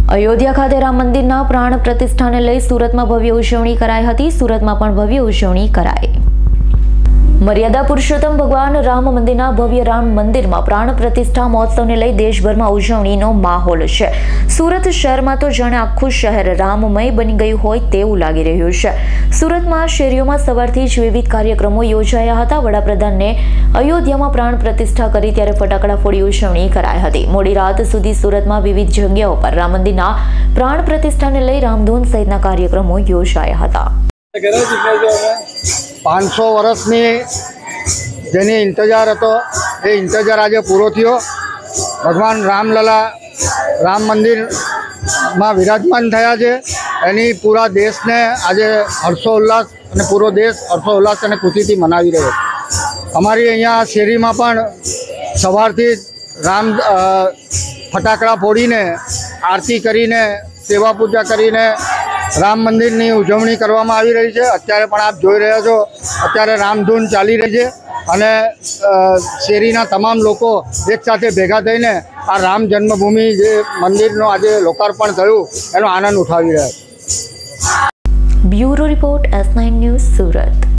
अयोध्या खाते राम मंदिरना प्राण प्रतिष्ठाने लई सूरतमां भव्य उजवणी कराई हती। सूरतमां पण भव्य उजवणी कराई। मर्यादा पुरुषोत्तम भगवान राम मंदिरना भव्य राम मंदिरमां प्राण प्रतिष्ठा महोत्सवने लई देशभरमां उजवણીનો માહોલ છે। સુરત શહેરમાં તો જાણે આખું શહેર રામમય બની ગયું હોય તેવું લાગી રહ્યું છે। સુરતમાં શેરીઓમાં સવારથી જ વિવિધ કાર્યક્રમો યોજાયા હતા। વડાપ્રધાનને અયોધ્યામાં પ્રાણ પ્રતિષ્ઠા કરી ત્યારે ફટાકડા ફોડી ઉજવણી કરાઈ હતી। મોડી રાત સુધી સુરતમાં વિવિધ જગ્યાઓ પર રામ મંદિરના પ્રાણ પ્રતિષ્ઠાને લઈ રામધૂન સહિતના કાર્યક્રમો યોજાયા હતા। 500 વર્ષની જેની इंतजार હતો એ इंतजार આજે પૂરો થયો। ભગવાન રામલલા રામ મંદિરમાં વિરાજમાન થયા છે। એની પૂરા દેશને આજે હર્ષોલ્લાસ અને પૂરો દેશ હર્ષોલ્લાસ અને ખુશીથી મનાવી રહ્યો છે। અમારી અહીંયા શેરીમાં પણ સવારથી રામ ફટાકડા ફોડીને આરતી કરીને સેવા પૂજા કરીને राम मंदिर की उजवणी करवामां आवी रही है। अत्यारे पण आप जोई रह्या छो अत्यारे रामधून चाली रही है अने शेरीना तमाम लोको एक साथे भेगा थईने आ राम जन्मभूमि जे मंदिरनो आजे लोकार्पण थयुं एनो आनंद उठावी रह्या छे। ब्यूरो रिपोर्ट S9 न्यूज़ सूरत।